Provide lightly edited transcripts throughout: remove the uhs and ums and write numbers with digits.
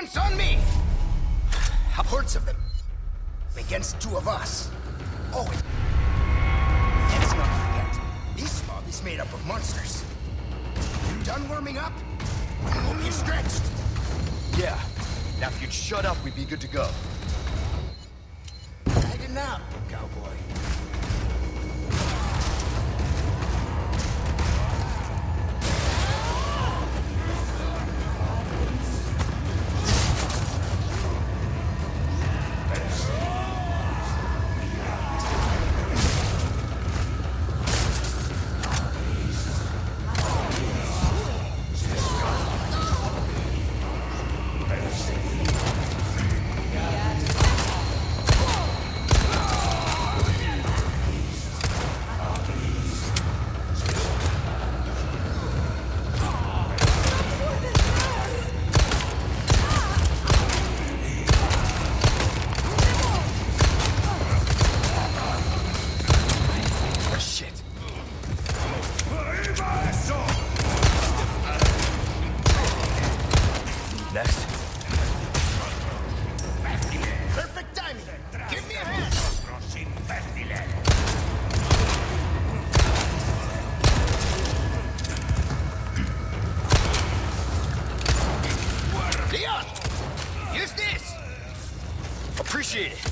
one's on me! Hordes of them. Against two of us. Oh, and let's not forget, this mob is made up of monsters. You done warming up? Hope you stretched. Yeah. Now if you'd shut up, we'd be good to go. Tighten up, cowboy. Next. Perfect timing. Give me a hand. Leon, use this. Appreciate it.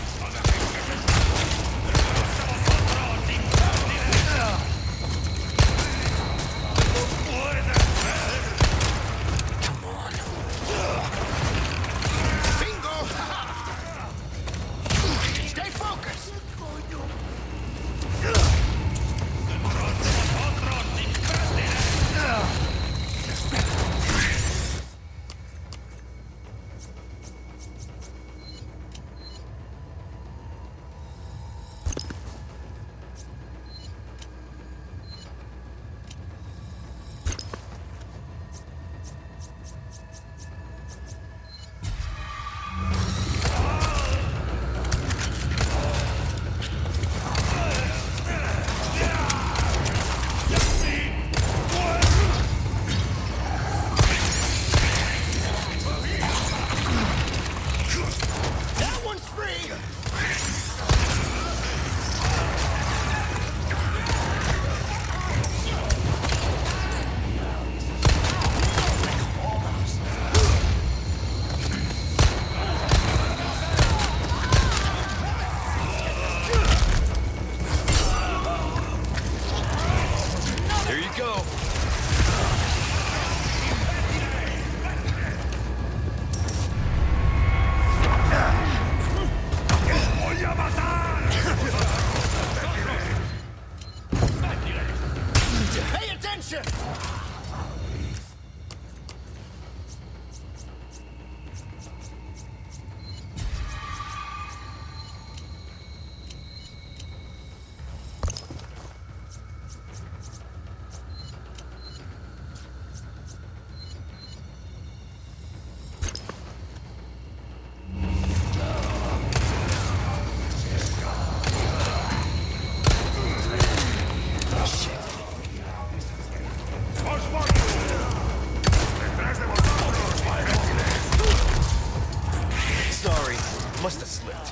Must have slipped.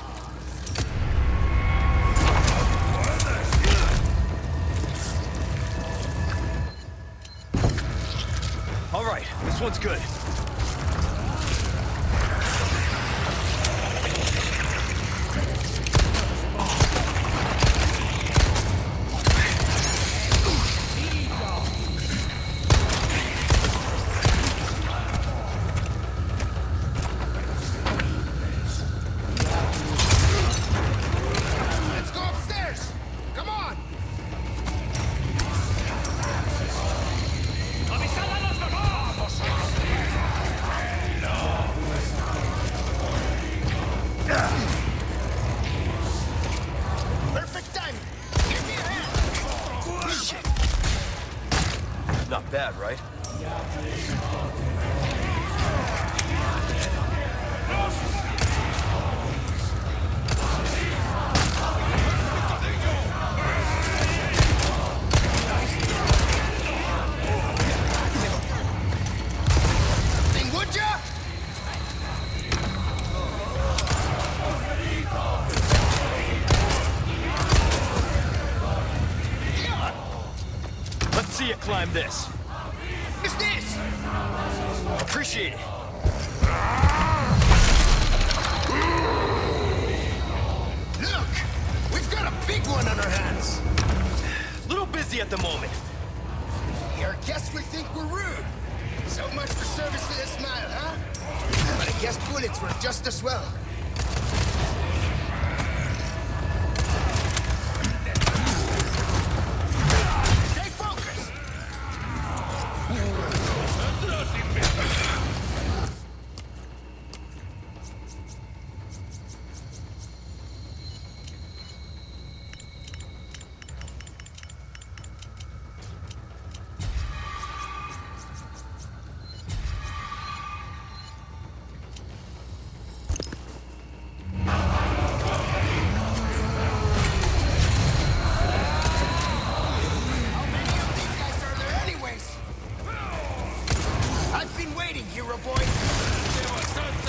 All right, this one's good. time this. Is this? Appreciate it. Look! We've got a big one on our hands! Little busy at the moment. Your guests will think we're rude. So much for service with a smile, huh? But I guess bullets work just as well. Stay focused! Hero boy.